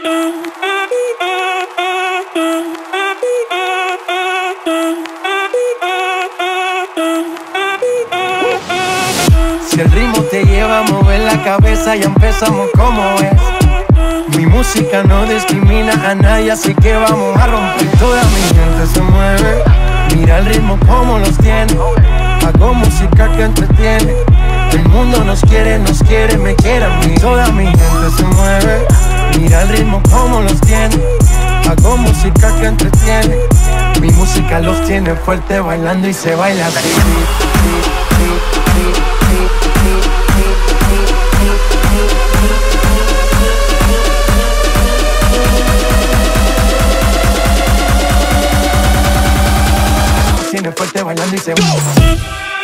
Si el ritmo te lleva a mover la cabeza, ya empezamos como es. Mi música no discrimina a nadie, así que vamos a romper. Toda mi gente se mueve, mira el ritmo como los tiene. Hago música que entretiene. El mundo nos quiere, me quiere a mí. Toda mi gente se mueve, mira el ritmo como los tiene. Hago música que entretiene. Mi música los tiene fuerte bailando y se baila así. Tiene fuerte bailando y se baila.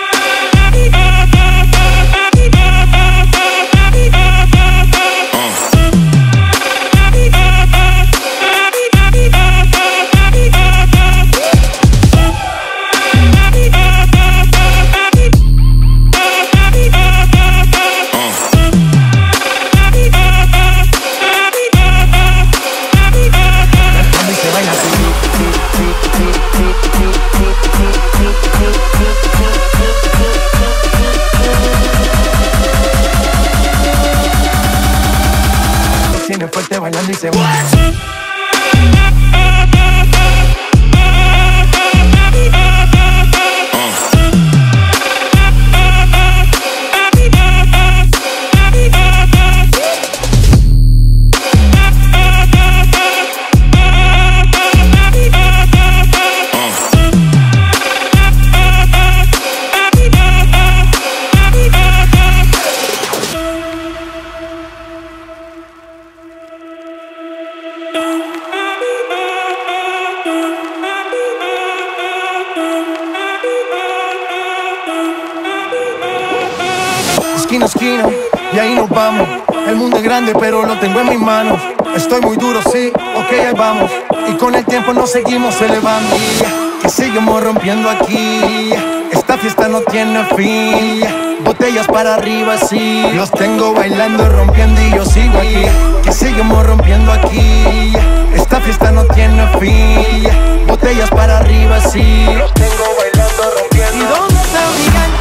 Tiene fuerte bailando y se va. Esquina a esquina, y ahí nos vamos. El mundo es grande, pero lo tengo en mis manos. Estoy muy duro, sí, ok, ahí vamos. Y con el tiempo nos seguimos elevando. Que seguimos rompiendo aquí. Esta fiesta no tiene fin. Botellas para arriba, sí. Los tengo bailando, rompiendo y yo sigo aquí. Que seguimos rompiendo aquí. Esta fiesta no tiene fin. Botellas para arriba, sí. Los tengo bailando, rompiendo. ¿Y dónde está mi gang?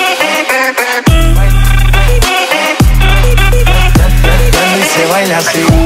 Baila así.